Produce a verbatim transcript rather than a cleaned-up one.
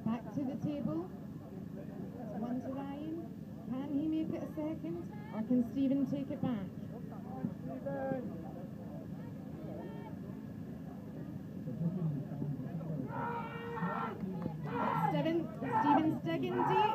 Back to the table. One to Ryan. Can he make it a second? Or can Stephen take it back? Stephen, Stephen Stephen Steggin deep.